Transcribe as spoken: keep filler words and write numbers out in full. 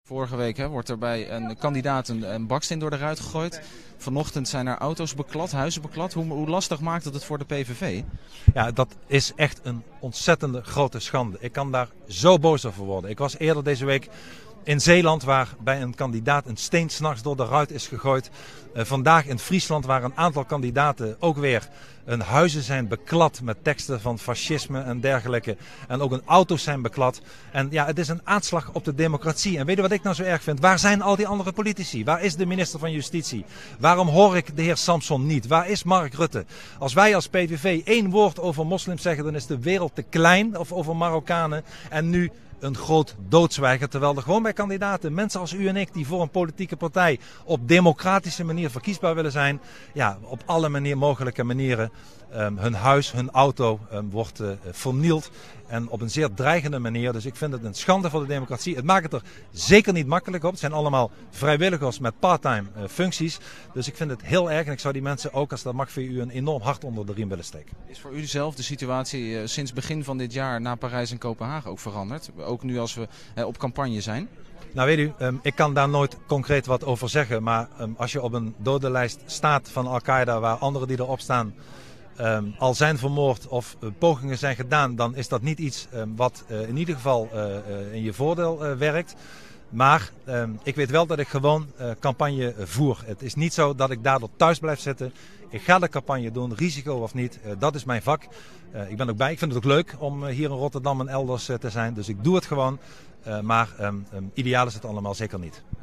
Vorige week hè, wordt er bij een kandidaat een, een baksteen door de ruit gegooid. Vanochtend zijn er auto's beklad, huizen beklad. Hoe, hoe lastig maakt het het voor de P V V? Ja, dat is echt een ontzettende grote schande. Ik kan daar zo boos over worden. Ik was eerder deze week in Zeeland, waar bij een kandidaat een steen 's nachts door de ruit is gegooid. Uh, vandaag in Friesland, waar een aantal kandidaten ook weer hun huizen zijn beklad met teksten van fascisme en dergelijke. En ook hun auto's zijn beklad. En ja, het is een aanslag op de democratie. En weet je wat ik nou zo erg vind? Waar zijn al die andere politici? Waar is de minister van Justitie? Waarom hoor ik de heer Samson niet? Waar is Mark Rutte? Als wij als P V V één woord over moslims zeggen, dan is de wereld te klein. Of over Marokkanen. En nu een groot doodzwijgen, terwijl er gewoon bij kandidaten, mensen als u en ik, die voor een politieke partij op democratische manier verkiesbaar willen zijn, ja, op alle manier, mogelijke manieren um, hun huis, hun auto um, wordt uh, vernield. En op een zeer dreigende manier. Dus ik vind het een schande voor de democratie. Het maakt het er zeker niet makkelijk op. Het zijn allemaal vrijwilligers met parttime uh, functies. Dus ik vind het heel erg. En ik zou die mensen ook, als dat mag voor u, een enorm hart onder de riem willen steken. Is voor u zelf de situatie uh, sinds begin van dit jaar na Parijs en Kopenhagen ook veranderd? Ook nu als we uh, op campagne zijn? Nou weet u, um, ik kan daar nooit concreet wat over zeggen. Maar um, als je op een dodenlijst staat van Al-Qaeda, waar anderen die erop staan Um, al zijn vermoord of uh, pogingen zijn gedaan, dan is dat niet iets um, wat uh, in ieder geval uh, uh, in je voordeel uh, werkt. Maar um, ik weet wel dat ik gewoon uh, campagne voer. Het is niet zo dat ik daardoor thuis blijf zitten. Ik ga de campagne doen, risico of niet. Uh, dat is mijn vak. Uh, ik ben ook bij. Ik vind het ook leuk om uh, hier in Rotterdam en elders uh, te zijn. Dus ik doe het gewoon. Uh, maar um, um, ideaal is het allemaal zeker niet.